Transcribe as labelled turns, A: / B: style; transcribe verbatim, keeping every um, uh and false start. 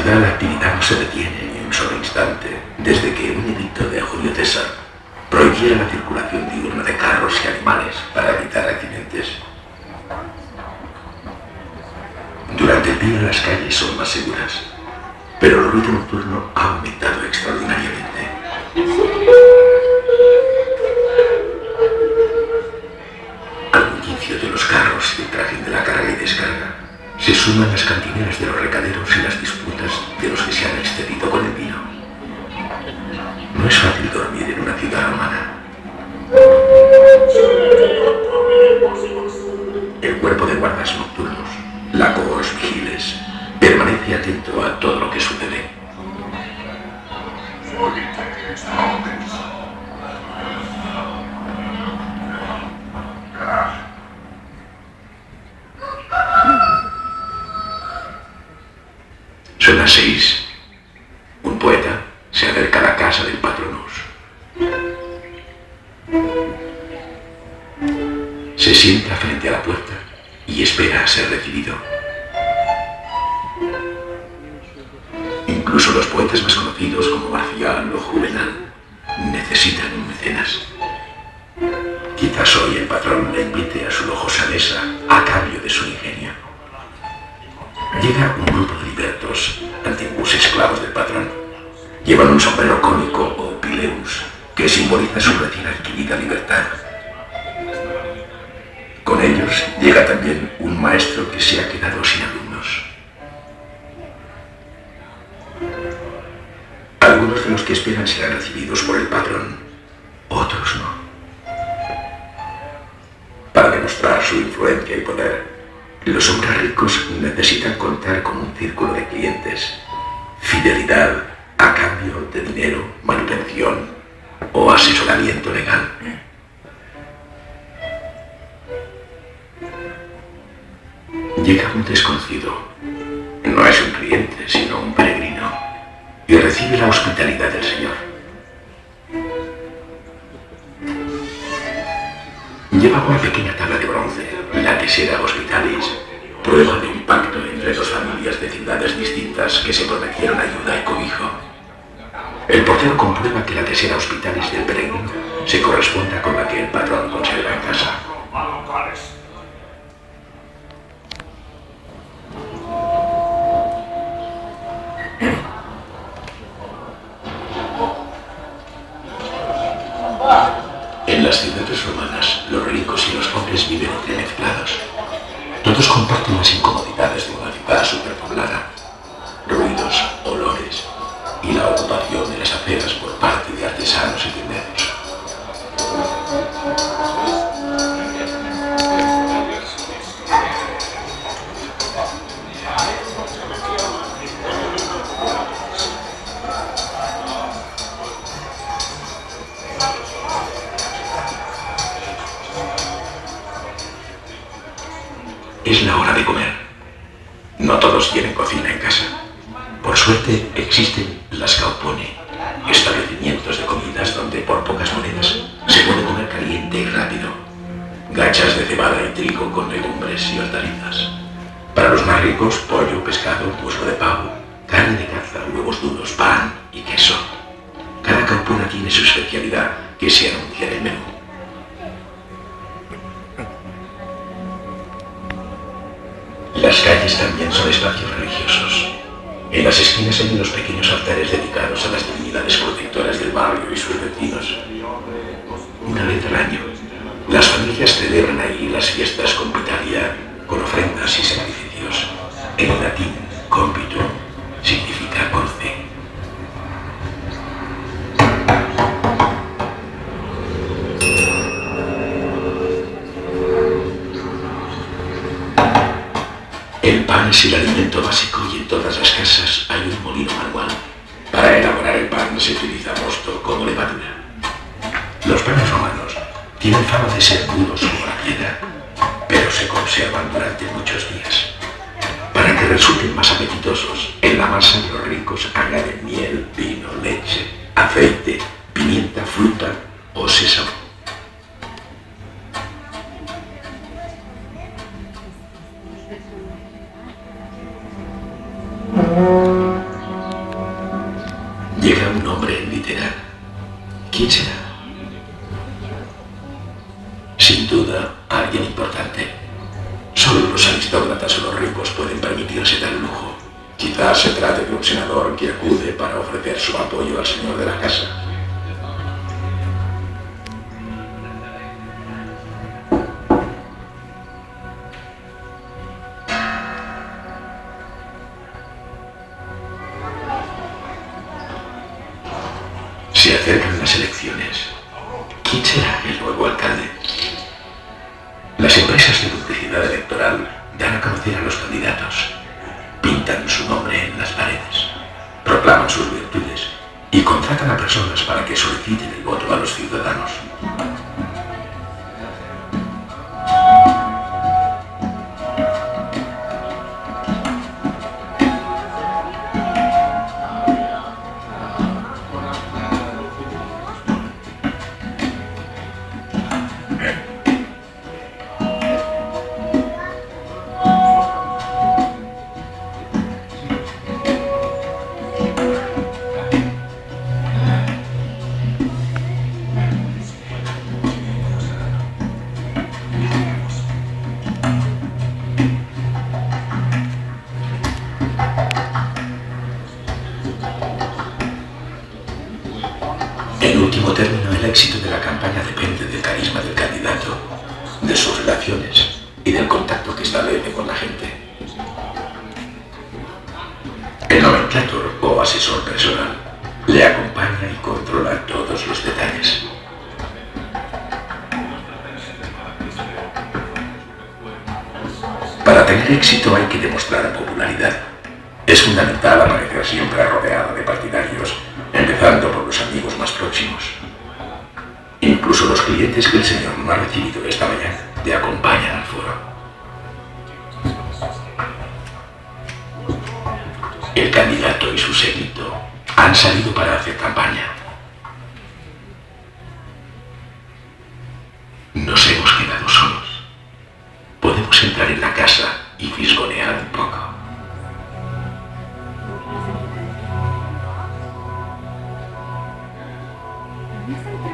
A: Tal actividad no se detiene ni un solo instante desde que un edicto de Julio César prohibiera la circulación diurna de carros y animales para evitar accidentes. Durante el día las calles son más seguras, pero el ruido nocturno ha aumentado extraordinariamente. Al bullicio de los carros y el trajín de la carga y descarga se suman las cantineras de los recaderos y las disputas de los que se han excedido con el vino. No es fácil dormir en una ciudad romana. El cuerpo de guardas nocturnos, la cohors vigiles, permanece atento a todo lo que sucede. Son las seis. Un poeta se acerca a la casa del patronus. Se sienta frente a la puerta y espera a ser recibido. Incluso los poetas más conocidos como Marcial o Juvenal necesitan un mecenas. Quizás hoy el patrón le invite a su lujosa mesa a cambio de su ingenio. Llega un grupo de libertos, antiguos esclavos del patrón. Llevan un sombrero cónico o pileus que simboliza su recién adquirida libertad. Con ellos llega también un maestro que se ha quedado sin alumnos. Algunos de los que esperan serán recibidos por el patrón, otros no. Para demostrar su influencia y poder, los hombres ricos necesitan contar con un círculo de clientes, fidelidad a cambio de dinero, manutención o asesoramiento legal. Llega un desconocido, no es un cliente sino un peregrino, y recibe la hospitalidad del Señor. Lleva una pequeña tabla de bronce, la tesera hospitalis, prueba de un pacto entre dos familias de ciudades distintas que se prometieron ayuda y cobijo. El portero comprueba que la tesera hospitalis del peregrino se corresponda con la que el patrón conserva en casa. En las ciudades romanas, los ricos y los pobres viven entremezclados. Todos comparten las incomodidades de una ciudad superpoblada, ruidos, olores y la ocupación de las aceras por parte de artesanos y tenderos. Es la hora de comer. No todos tienen cocina en casa. Por suerte existen las caupone, establecimientos de comidas donde por pocas monedas se puede comer caliente y rápido. Gachas de cebada y trigo con legumbres y hortalizas. Para los más ricos, pollo, pescado, muslo de pavo, carne de caza, huevos duros, pan y queso. Cada caupona tiene su especialidad que se anuncia en el menú. Las calles también son espacios religiosos. En las esquinas hay unos pequeños altares dedicados a las divinidades protectoras del barrio y sus vecinos. Una vez al año, las familias celebran ahí las fiestas compitalia con ofrendas y sacrificios. En latín, compito significa cruce. El pan es el alimento básico y en todas las casas hay un molino manual. Para elaborar el pan se utiliza mosto como levadura. Los panes romanos tienen fama de ser duros como la piedra, pero se conservan durante muchos días. Para que resulten más apetitosos, en la masa los ricos añaden miel, vino, leche, aceite, pimienta, fruta o sésamo. Quizás se trate de un senador que acude para ofrecer su apoyo al señor de la casa. Se acercan las elecciones. ¿Quién será el nuevo alcalde? Las empresas de publicidad electoral dan a conocer a los candidatos, pintan su nombre en las paredes, proclaman sus virtudes y contratan a personas para que soliciten el voto a los ciudadanos. En último término, el éxito de la campaña depende del carisma del candidato, de sus relaciones y del contacto que establece con la gente. El nomenclator o asesor personal le acompaña y controla todos los detalles. Para tener éxito hay que demostrar popularidad. Es fundamental amanecer siempre rodeado de partidarios, empezando por los amigos más próximos. Incluso los clientes que el señor no ha recibido esta mañana le acompañan al foro. El candidato y su séquito han salido para hacer campaña. Nos hemos quedado solos. Podemos entrar en la casa y fisgonear un poco.
B: Yes, I